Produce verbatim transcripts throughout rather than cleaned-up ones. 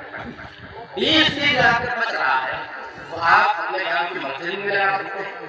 बीस फीट आपके बच रहा है तो आप अपने गांव की मस्जिद में लगा सकते हैं।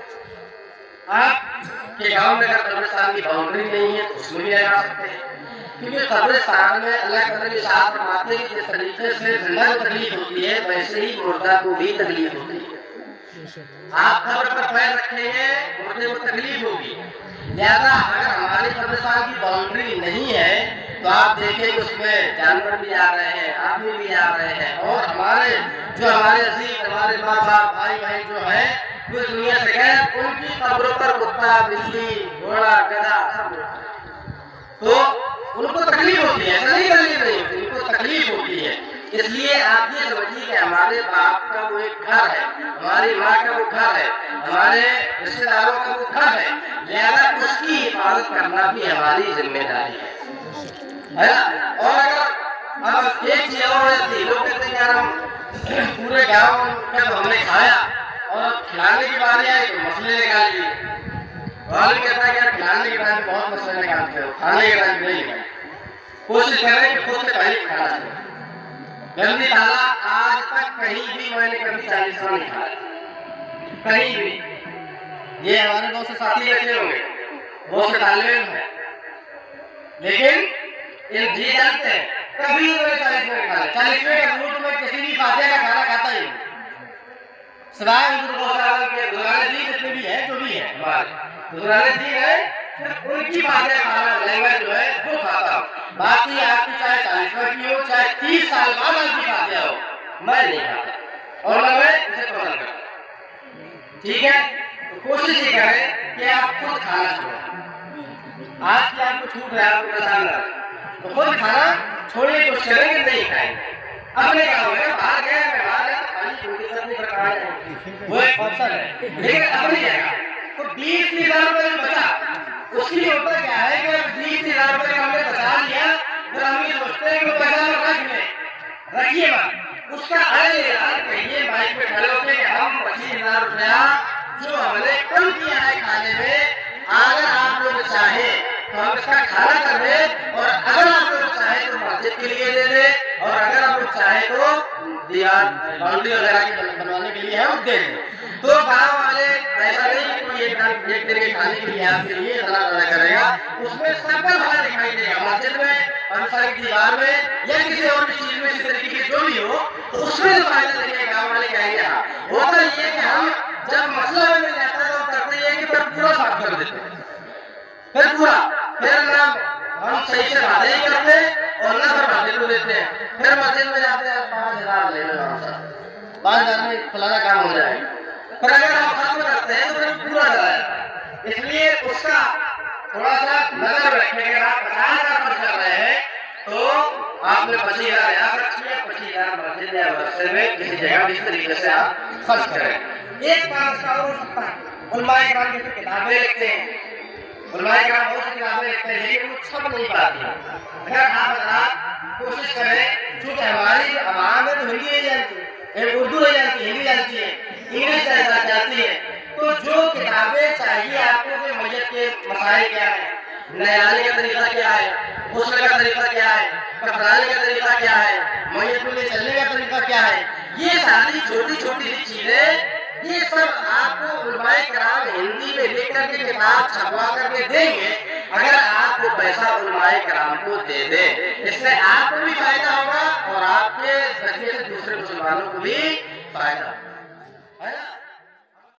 आपके गांव में अगर कब्रिस्तान की बाउंड्री नहीं है तो उसमें भी लगा सकते हैं, क्योंकि कब्रिस्तान में अल्लाह के नबी साहब फरमाते हैं कि जिस तरीके से जिंदा को तकलीफ होती है वैसे ही मुर्दा को भी तकलीफ होती है। आप कब्र पर पैर रखेंगे मुर्दे को तकलीफ होगी। लिहाजा अगर हमारे कब्रिस्तान की बाउंड्री नहीं है तो आप देखें उसमें जानवर भी आ रहे हैं, आदमी भी आ रहे हैं, और हमारे जो हमारे अजीज हमारे माँ बाप भाई बहन जो है वो दुनिया से गए, उनकी कब्रों पर कुत्ता बिल्ली घोड़ा गधा सब, तो उनको तकलीफ होती है, सही तकलीफ नहीं होती, उनको तकलीफ होती है। इसलिए आप ये समझिए कि हमारे बाप का वो एक घर है, हमारी माँ का वो घर है, हमारे रिश्तेदारों का वो घर है, लिहाजा उसकी हिफाजत करना भी हमारी जिम्मेदारी है, है ना। और अगर अब एक चीज और रहती, लोग कहते हैं यार हम पूरे गाँव का तो हमने खाया और खिलाने की बारी आई तो मसले निकाल लिए। और कहता है यार खिलाने के टाइम बहुत मसले निकालते हो, खाने के टाइम नहीं निकालते। कोशिश करें कि खुद से पहले खाना चाहिए। गंदी ताला आज तक कहीं भी मैंने कभी चालीस में नहीं खाया, कहीं भी। ये हमारे बहुत से साथी बैठे होंगे, बहुत से तालिब हैं, लेकिन ये जी जानते हैं कभी मैंने चालीस में खाया। चालीस में का दूर में किसी भी फातिहा का खाना खाता ही नहीं, सिवाय के गुरुद्वारे जी जितने भी है जो भी है हमारे गुरुद्वारे जी है, सिर्फ उनकी फातिहा खाना लैंग्वेज जो है वो खाता हूँ। बाकी आपकी चाहे चालीस वर्ष की हो चाहे तीस साल बाद आपकी फातिहा हो, मैं नहीं खाता और मैं इसे पसंद करता हूँ। ठीक है, तो कोशिश ये करें कि आप खुद खाना छोड़ें। आज की आपको छूट रहा है, आपको परेशान रहा तो खुद खाना छोड़िए, कुछ करेंगे नहीं खाएंगे। अपने गाँव में बाहर गए बाहर गए खाली रोटी सब्जी पर खा जाए वो एक ऑप्शन है, लेकिन अपनी जगह तो बीस तीस हजार रुपये बचा, उसकी होता क्या है कि बीस तीस हजार रुपये हमने बचा लिया, फिर हम ये सोचते हैं कि वो पैसा रख लें, रखिए बात उसका अरे यार कहिए बाइक पे खड़े होते कि हम पच्चीस हजार रुपया जो हमने कम किया है खाने में, अगर आप लोग चाहे तो हम इसका खाना कर दे, और अगर आप लोग चाहे तो मस्जिद के लिए दे दे, और अगर आप लोग चाहे तो दीवार बाउंड्री वगैरह की बनवाने के लिए हम दे दें। तो गाँव वाले ऐसा नहीं कि कोई एक एक दिन के खाने के लिए आपके लिए इतना इतना करेगा, उसमें सबका भला दिखाई देगा। मस्जिद में, अंसार की दीवार में या किसी और भी चीज में इस तरीके की जो भी हो, तो उसमें जो फायदा देखेगा गाँव वाले कहेंगे। हाँ होता ये कि हम जब मसला में जाता है तो करते ये कि फिर पूरा साफ कर देते हैं, फिर पूरा फिर ना हम सही से बातें ही करते और ना फिर मस्जिद को देते हैं, फिर मस्जिद में जाते हैं पाँच हजार ले लो, पाँच हजार में फलाना काम हो जाएगा, पर अगर हम खत्म करते हैं तो फिर पूरा जाएगा। इसलिए उसका थोड़ा सा नजर रखने के बाद पचास हजार खर्च कर रहे हैं तो आपने पच्चीस हजार याद रखिए, पच्चीस हजार मस्जिद या मदरसे में किसी जगह इस तरीके से आप खर्च करें। एक काम इसका और हो सकता है, उलमाए किराम जैसे किताबें लिखते हैं, उलमाए किराम बहुत सी किताबें लिखते हैं लेकिन वो छप नहीं पाती। अगर आप आप कोशिश करें, चूंकि हमारी आवाम है तो हिंदी नहीं जानती है, उर्दू नहीं जानती, हिंदी जानती है, इंग्लिश जानती है, तो जो किताबें चाहिए आपको कि मैयत के मसाइल क्या है, नहलाने का तरीका क्या है, गुस्ल का तरीका क्या है, कफनाने का तरीका क्या है, मैयत को ले चलने का तरीका क्या है, ये सारी छोटी छोटी सी चीजें ये सब आपको उलमाए किराम हिंदी में लिख करके किताब छपवा करके देंगे। अगर आपको पैसा उलमाए किराम को दे दे, इससे आपको भी फायदा होगा और आपके जरिए से दूसरे मुसलमानों को भी फायदा होगा, है ना।